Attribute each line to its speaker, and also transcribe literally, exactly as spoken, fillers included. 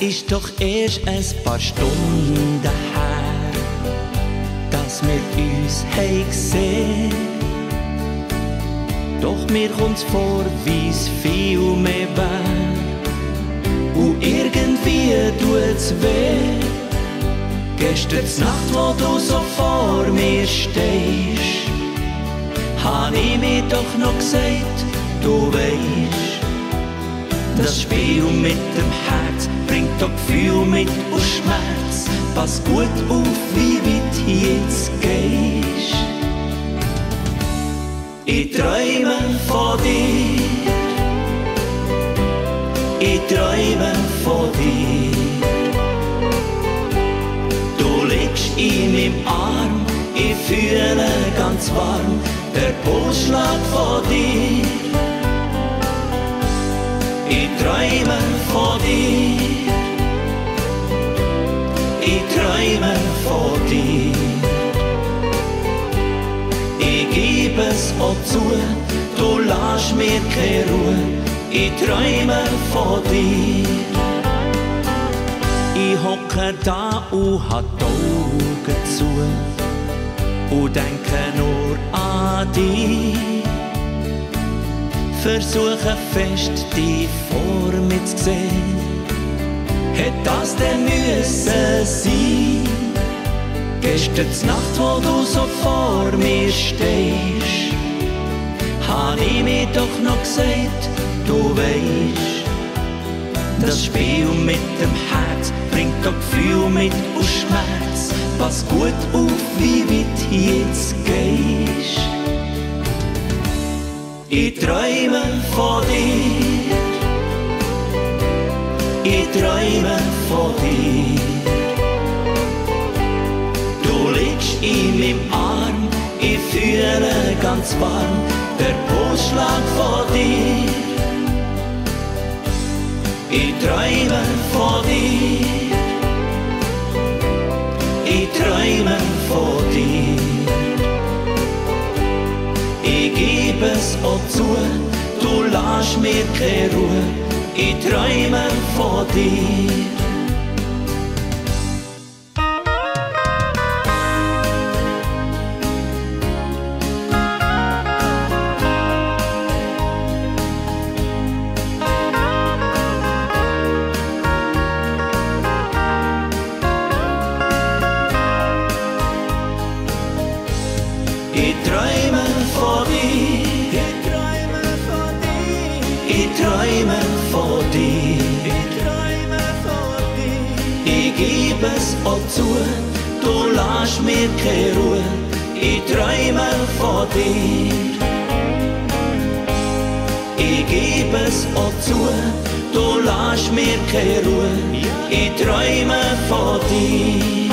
Speaker 1: ist doch erst ein paar Stunden her, dass wir uns haben gesehen. Doch mir kommt's vor, wie's viel mehr wär. Und irgendwie tut's weh. Gestern Nacht, wo du so vor mir stehst, hab ich mir doch noch gesagt, du weisst, das Spiel mit dem Herz bringt doch Gefühl mit und Schmerz. Pass gut auf, wie weit du jetzt gehst. Ich träume von dir, ich träume von dir. Du liegst in meinem Arm, ich fühle ganz warm der Pulsschlag von dir. Ich träume von dir, ich träume von dir. Ich gebe es auch zu, du lässt mir keine Ruhe. Ich träume von dir. Ich hocke da und hab die Augen zu und denke nur an dich. Versuche fest, dich vor mir zu sehen. Hätt das denn müssen sein? Gestern Nacht, wo du so vor mir stehst, hab ich mir doch noch gesagt, du weisst, das Spiel mit dem Herz bringt doch Gefühl mit und Schmerz. Pass gut auf, wie weit du jetzt gehst. Ich träume von dir, ich träume von dir. Du liegst in meinem Arm, ich fühle ganz warm der Pulsschlag von dir. Ich träume von dir, ich träume von dir. Ich gebe es auch zu, du lässt mir keine Ruhe. Ich träume von dir. Ich träume von dir, ich träume von dir, ich träume von dir, ich träume von dir. Ich gebe es auch zu, du lässt mir keine Ruhe. Ich träume von dir. Ich gebe es auch zu, du lässt mir keine Ruhe. Ich träume von dir.